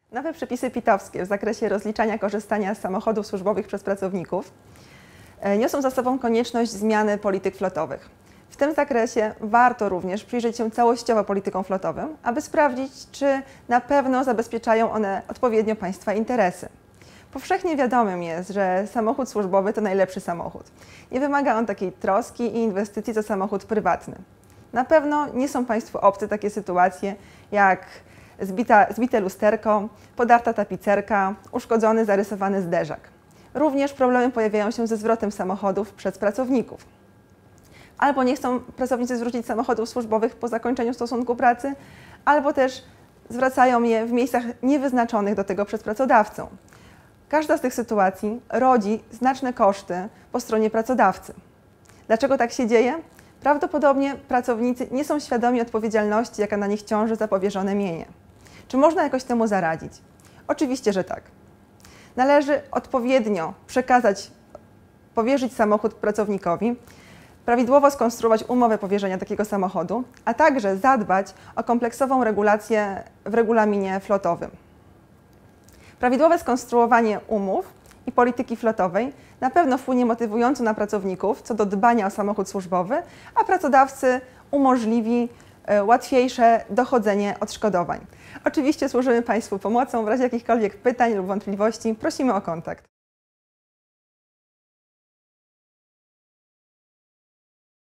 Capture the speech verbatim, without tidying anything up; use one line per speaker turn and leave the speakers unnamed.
Nowe przepisy pitowskie w zakresie rozliczania korzystania z samochodów służbowych przez pracowników niosą za sobą konieczność zmiany polityk flotowych. W tym zakresie warto również przyjrzeć się całościowo politykom flotowym, aby sprawdzić, czy na pewno zabezpieczają one odpowiednio państwa interesy. Powszechnie wiadomym jest, że samochód służbowy to najlepszy samochód. Nie wymaga on takiej troski i inwestycji co samochód prywatny. Na pewno nie są Państwu obce takie sytuacje jak zbita, zbite lusterko, podarta tapicerka, uszkodzony, zarysowany zderzak. Również problemy pojawiają się ze zwrotem samochodów przez pracowników. Albo nie chcą pracownicy zwrócić samochodów służbowych po zakończeniu stosunku pracy, albo też zwracają je w miejscach niewyznaczonych do tego przez pracodawcę. Każda z tych sytuacji rodzi znaczne koszty po stronie pracodawcy. Dlaczego tak się dzieje? Prawdopodobnie pracownicy nie są świadomi odpowiedzialności, jaka na nich ciąży za powierzone mienie. Czy można jakoś temu zaradzić? Oczywiście, że tak. Należy odpowiednio przekazać, powierzyć samochód pracownikowi, prawidłowo skonstruować umowę powierzenia takiego samochodu, a także zadbać o kompleksową regulację w regulaminie flotowym. Prawidłowe skonstruowanie umów i polityki flotowej na pewno wpłynie motywująco na pracowników co do dbania o samochód służbowy, a pracodawcy umożliwi łatwiejsze dochodzenie odszkodowań. Oczywiście służymy Państwu pomocą. W razie jakichkolwiek pytań lub wątpliwości prosimy o kontakt.